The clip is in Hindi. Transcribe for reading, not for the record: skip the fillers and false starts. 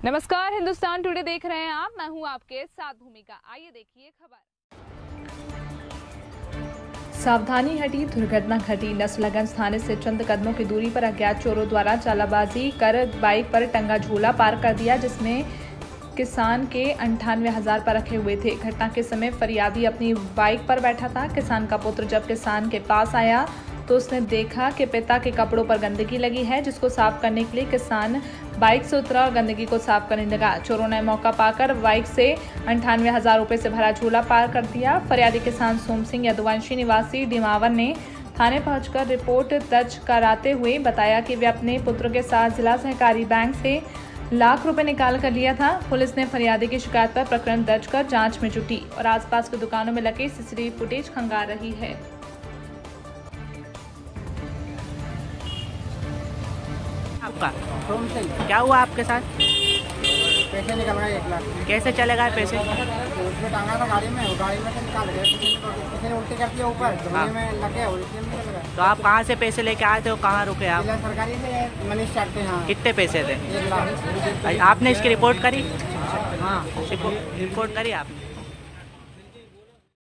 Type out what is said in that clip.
नमस्कार, हिंदुस्तान टुडे देख रहे हैं आप। मैं हूं आपके साथ भूमिका। आइए देखिए खबर। सावधानी हटी, दुर्घटना घटी। नसरुल्लाहगंज थाने से चंद कदमों की दूरी पर अज्ञात चोरों द्वारा चालाबाजी कर बाइक पर टंगा झूला पार कर दिया, जिसमें किसान के 98,000 पर रखे हुए थे। घटना के समय फरियादी अपनी बाइक पर बैठा था। किसान का पुत्र जब किसान के पास आया तो उसने देखा कि पिता के कपड़ों पर गंदगी लगी है, जिसको साफ करने के लिए किसान बाइक से उतरा और गंदगी को साफ करने लगा। चोरों ने मौका पाकर बाइक से 98,000 रुपए से भरा झूला पार कर दिया। फरियादी किसान सोम सिंह यदुवंशी निवासी डिमावर ने थाने पहुंचकर रिपोर्ट दर्ज कराते हुए बताया कि वे अपने पुत्र के साथ जिला सहकारी बैंक से लाख रुपए निकाल कर लिया था। पुलिस ने फरियादी की शिकायत पर प्रकरण दर्ज कर जांच में जुटी और आसपास की दुकानों में लगे सीसीटीवी फुटेज खंगाल रही है। आपका क्या हुआ आपके साथ? पैसे निकल गए 1 लाख। कैसे चले गए पैसे? उसमें टांगा था गाड़ी में, गाड़ी में से निकाल गए। किसी ने उल्टी कर दिया ऊपर, धोने में लग गया, उल्टी में निकल गया। तो आप कहाँ से पैसे लेके आए थे और कहाँ रुके आप? जिला सरकारी से मनीष चाट थे। हाँ, कितने पैसे थे? 1 लाख। आपने इसकी रिपोर्ट करी? हाँ, रिपोर्ट करी आपने?